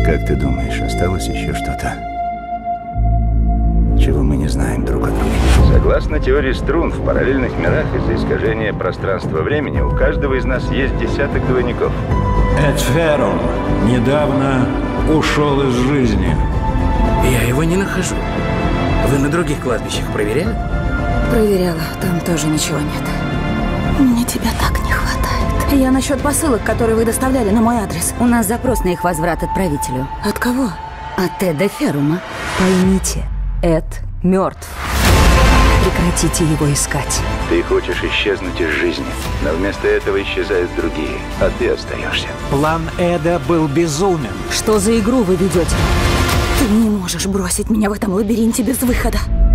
Как ты думаешь, осталось еще что-то, чего мы не знаем друг о друге? Согласно теории струн, в параллельных мирах из-за искажения пространства-времени у каждого из нас есть десяток двойников. Эд Феррум недавно ушел из жизни. Я его не нахожу. Вы на других кладбищах проверяли? Проверяла, там тоже ничего нет. Мне тебя так не хватает. Я насчет посылок, которые вы доставляли на мой адрес. У нас запрос на их возврат отправителю. От кого? От Эда Феррума. Поймите, Эд мертв. Прекратите его искать. Ты хочешь исчезнуть из жизни, но вместо этого исчезают другие, а ты остаешься. План Эда был безумен. Что за игру вы ведете? Ты не можешь бросить меня в этом лабиринте без выхода.